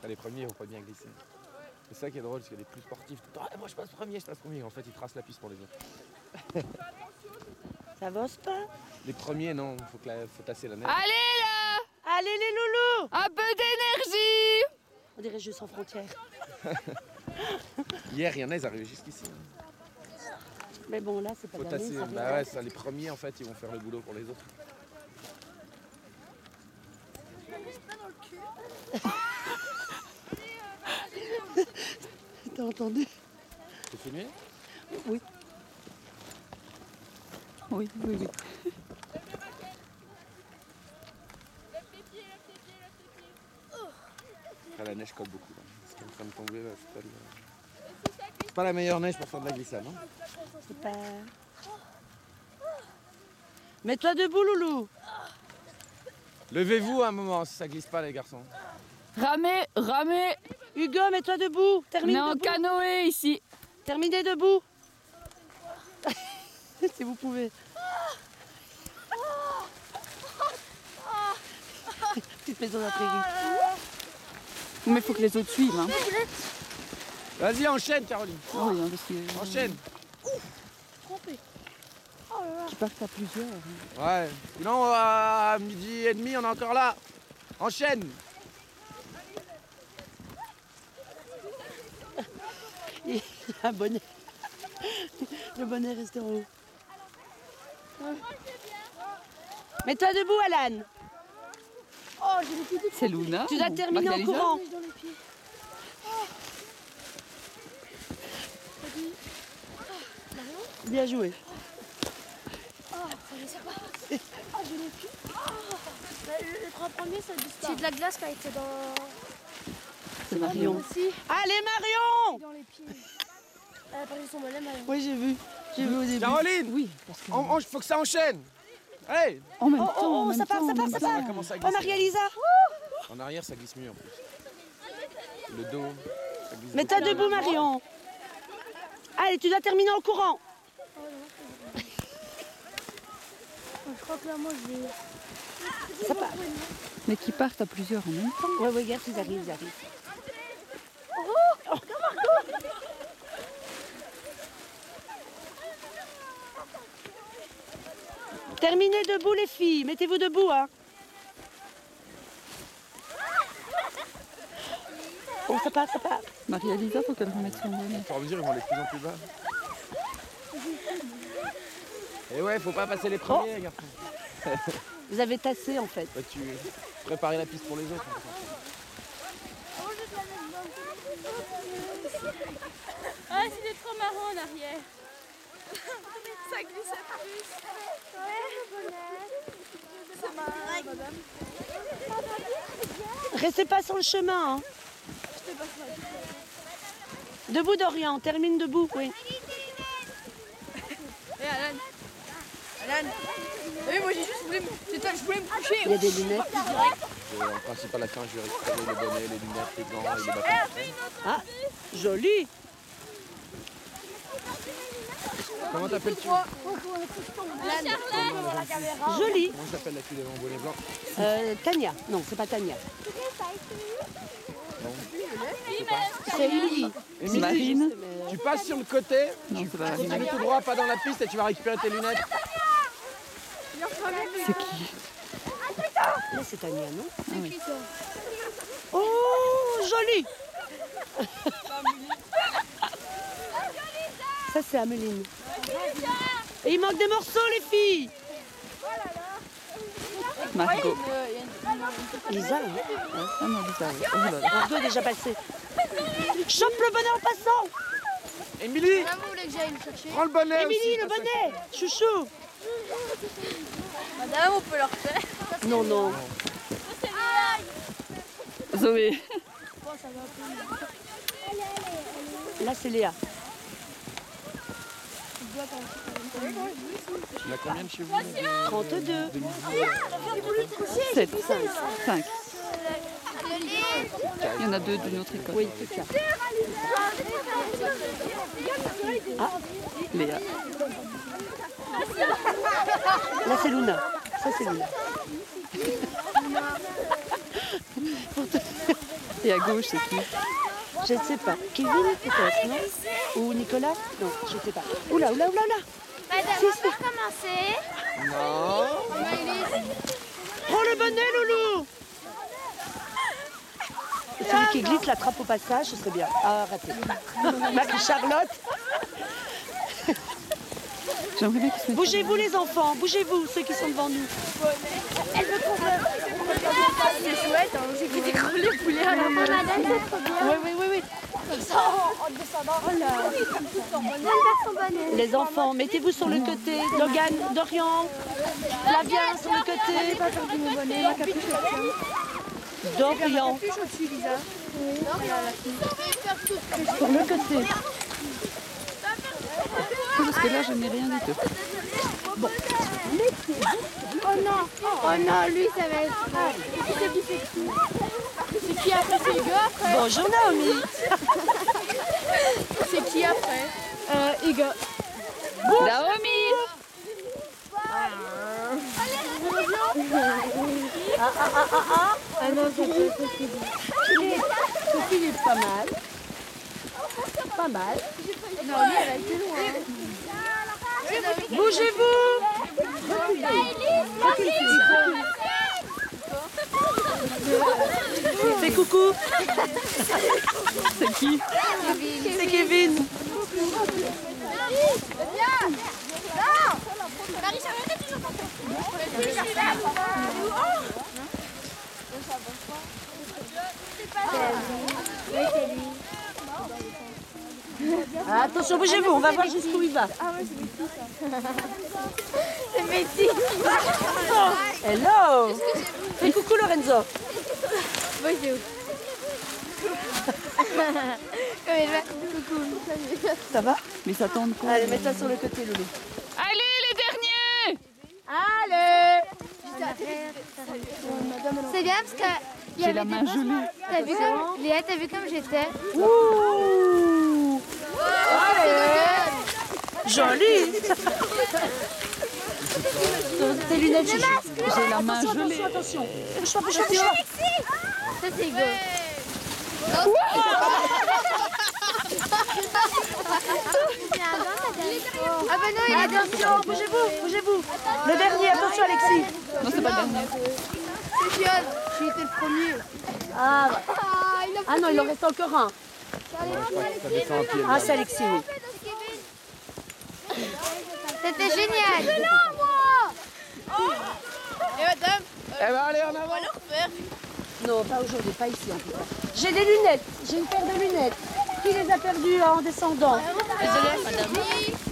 Les premiers, ils vont pas bien glisser. C'est ça qui est drôle, parce que les plus sportifs, tout le temps, ah, moi je passe premier. En fait, ils tracent la piste pour les autres. Ça avance pas? Les premiers, non, faut tasser la neige. Allez là! Allez les loulous! Un peu d'énergie! On dirait Jeux sans frontières. Hier, il y en a, ils arrivaient jusqu'ici. Mais bon, là, c'est pas Faut gagné, tasser. ça Bah ouais, ça, les premiers, en fait, ils vont faire le boulot pour les autres. T'as entendu? C'est filmé? Oui. Oui, oui, oui. Ah, la neige colle beaucoup. Là. C'est en train de tomber. Là, c'est pas la meilleure neige pour faire de la glissade. Hein. C'est pas... Mets-toi debout, loulou. Levez-vous un moment, si ça glisse pas, les garçons. Ramez, ramez. Hugo, mets-toi debout. On Termine est en debout. canoë ici. Terminez debout. Si vous pouvez. Petite maison d'intérieur. Mais il faut que les autres suivent. Hein. Vas-y, enchaîne, Caroline. Ah oui, hein, parce que, Enchaîne. qui partent à plusieurs. Ouais. Sinon, à 12h30, on est encore là. Enchaîne. Il y a un bonnet. Le bonnet reste en haut. Mets-toi debout, Alan. C'est Luna. Tu dois ou terminer en Margalisa? courant. Bien joué. Les trois premiers, ça glisse pas. C'est de la glace qui a été dans... C'est Marion. Aussi, Allez, Marion. dans les pieds. Elle a perdu son mollet, Marion. Oui, j'ai vu. J'ai vu au début. Caroline, Oui, parce que faut que ça enchaîne. Allez. en même Oh, temps, oh, en même ça part, temps, ça en part, même ça temps. part. Ça commence à Oh, glisser. Marie-Elisa. En arrière, ça glisse mieux en plus. Le dos, ça glisse Mets-toi beaucoup. debout, Marion. Allez, tu dois terminer en courant. Je crois que là, moi, je vais... Ça part. Mais qui partent à plusieurs en même temps. Ouais, regarde, ils arrivent, ils arrivent. Terminez debout, les filles. Mettez-vous debout, hein. Oh, ça part, ça part. Marie-Elisa, faut qu'elle remette son bonnet. Au fur et à mesure, ils vont aller de plus en plus bas. Et ouais, faut pas passer les premiers, garçon. Vous avez tassé, en fait. Bah, tu préparais la piste pour les autres. Ah, c'était trop marrant en arrière. Ça glissait plus. Restez pas sur le chemin, hein. Debout, Dorian. Termine debout, oui. Hé, Alan. Alan. Oui, moi, j'ai juste voulu... C'est toi, je voulais me coucher. Il y a des lunettes. En principe, à la fin, je vais récupérer le bonnet, les lunettes, les gants et les bâtons. Ah, joli. Comment t'appelles-tu? Joli. Comment s'appelle la fille en bonnet blanc? Tania. Non, c'est pas Tania. Non. C'est Émilie. Émilie, Marine. tu passes sur le côté, Non, c'est pas tu Marine. vas tout droit, pas dans la piste et tu vas récupérer tes lunettes. C'est qui? Là, c'est Tania, non? Ah oui. Oh, joli. Ça, c'est Ameline. Et il manque des morceaux, les filles. Margot. Lisa, hein? Ah non, Lisa, oui. Oh là là. Margot est déjà passé. Chope le bonnet en passant. Émilie, Madame, vous voulez que j'aille le chercher? prends le bonnet Émilie, aussi. le bonnet. Chouchou. Madame, on peut le refaire. Non, non. Zoé. Là, c'est Léa. Il y a combien de chez vous? 32. 7. 5. Il y en a 2 d'une autre école. Oui, c'est ça. Léa. Là, c'est Luna. Ça, c'est Luna. Et à gauche, c'est qui? Je ne sais pas. Kevin peut-être, non? Ou Nicolas? Non, je ne sais pas. Oula, oula, oula, oula. Madame, Si, on si. peut recommencer. Non. Prends le bonnet, Loulou. Celui qui glisse l'attrape au passage, ce serait bien. Ah, arrêtez. Marie-Charlotte. J'aimerais bien qu'ils se mettent. Bougez-vous les enfants, bougez-vous, ceux qui sont devant nous. Elle veut qu'on c'est chouette, hein. J'ai vu décoller les poulets à la main. Madame, c'est trop bien. Oui, oui, oui, oui. En descendant. Oh là. Son bonnet. Les enfants, mettez-vous sur le côté. Logan, Dorian, Flavien sur le côté. Pas perdu mon bonnet, ma capuche Dorian, au-dessus, Lisa. sur le côté. Parce que là, je n'ai rien du tout. Oh non, lui, ça va être. C'est qui c'est qui? C'est qui après? C'est Hugo après? Bonjour Naomi. C'est qui après? Hugo. Naomi! Ah non, Sophie il est pas mal. Pas mal. Non, lui, elle va être loin. Bougez-vous. Fais coucou. C'est qui? C'est Kevin. Marie-Charlotte est toujours Ah, attention, bougez-vous, on va voir jusqu'où il va. C'est Betty. Hello. Fais coucou Lorenzo. Bonjour. Comme elle va. Coucou. Ça va? Mais ça tombe quoi? Allez, mets-toi sur le côté, Loulou. Allez, les derniers! Allez. C'est bien parce que il y J'ai avait la des main gelée. T'as vu comme Léa, t'as vu comme j'étais? Ouh. Joli. Tes lunettes, Gigi. J'ai la main gelée. Attention. Bouge-toi, bouge-toi, bouge-toi. Ça c'est Hugo. Ah bah non, il a Attention, bougez-vous, bougez-vous. Le dernier, attention Alexis. Non, c'est pas le dernier. C'est Fion. J'ai été le premier. Ah, non, il en reste encore un. Ça descend un pied. Ah, c'est Alexis, oui. C'était génial. Et madame, Eh ben allez, en avant. Non, pas aujourd'hui, pas ici en tout cas. J'ai des lunettes, j'ai une paire de lunettes. Qui les a perdues en descendant? désolée madame.